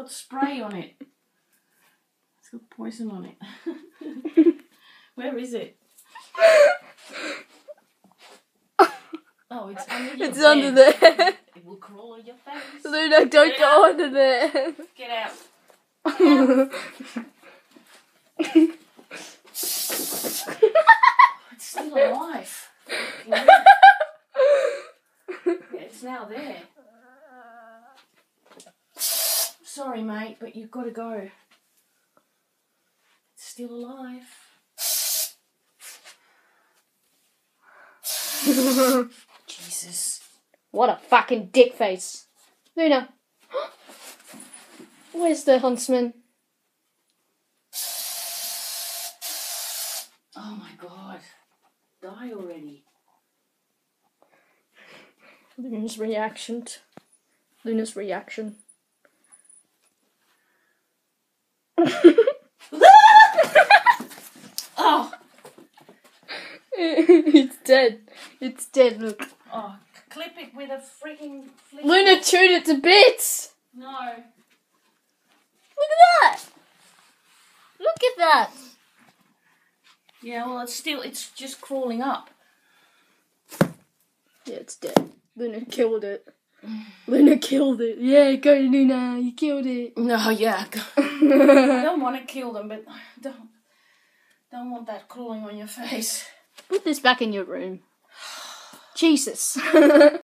got spray on it. It's got poison on it. Where is it? Oh, it's under your bed. Under there. It will crawl on your face. Luna, don't go under there. Get out. Get out. It's still alive. Yeah, it's now there. Sorry, mate, but you've got to go. It's still alive. Jesus. What a fucking dick face. Luna. Where's the huntsman? Oh my god. Die already. Luna's reaction. Oh! It's dead, look. Oh, clip it with a freaking flick. Luna chewed it to bits! No. Look at that! Look at that! Yeah, well, it's just crawling up. Yeah, it's dead. Luna killed it. Luna killed it. Yeah, go Luna, you killed it. No, yeah. I don't want to kill them, but I don't want that crawling on your face. Put this back in your room. Jesus.